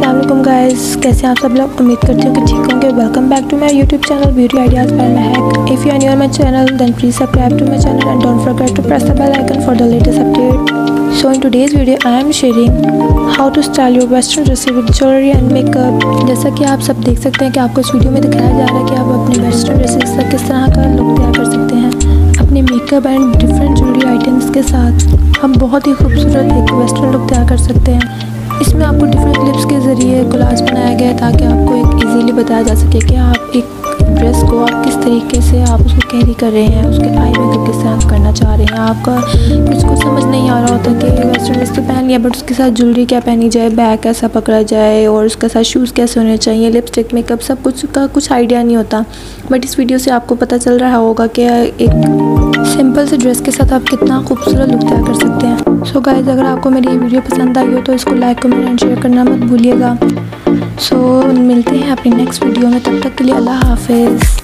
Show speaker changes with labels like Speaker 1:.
Speaker 1: अस्सलाम वालेकुम गाइस, कैसे हैं आप सब लोग। उम्मीद करती हूँ कि ठीक होंगे। Welcome back to my YouTube channel beauty ideas by Mahak. If you are new my channel then please subscribe to my channel and don't forget to press the bell icon for the latest update. So in today's video I am sharing how to style your western dresses with jewellery and makeup. जैसा कि आप सब देख सकते हैं कि आपको इस वीडियो में दिखाया जा रहा है कि आप अपने वेस्टर्न ड्रेसेस का किस तरह का लुक तैयार कर सकते हैं अपने makeup and different jewellery items के साथ। हम बहुत ही खूबसूरत एक वेस्टर्न लुक तैयार कर सकते हैं। इसमें आपको डिफरेंट क्लिप्स के ज़रिए कोलाज बनाया गया है ताकि आपको एक इजीली बताया जा सके कि आप एक ड्रेस को आप किस तरीके से आप उसको कैरी कर रहे हैं, उसके आई मेकअप किस तरह करना चाह रहे हैं। आपका कुछ को समझ नहीं आ रहा होता कि वेस्टर्न ड्रेस तो पहन लिया बट उसके साथ ज्वेलरी क्या पहनी जाए, बैग कैसा पकड़ा जाए और उसके साथ शूज़ कैसे होने चाहिए, लिपस्टिक मेकअप सब कुछ का कुछ आइडिया नहीं होता। बट इस वीडियो से आपको पता चल रहा होगा कि एक सिंपल से ड्रेस के साथ आप कितना खूबसूरत लुक तैयार कर सकते हैं। सो गाइस, अगर आपको मेरी ये वीडियो पसंद आई हो तो इसको लाइक कमेंट एंड शेयर करना मत भूलिएगा। सो मिलते हैं अपनी नेक्स्ट वीडियो में, तब तक के लिए अल्लाह हाफिज़।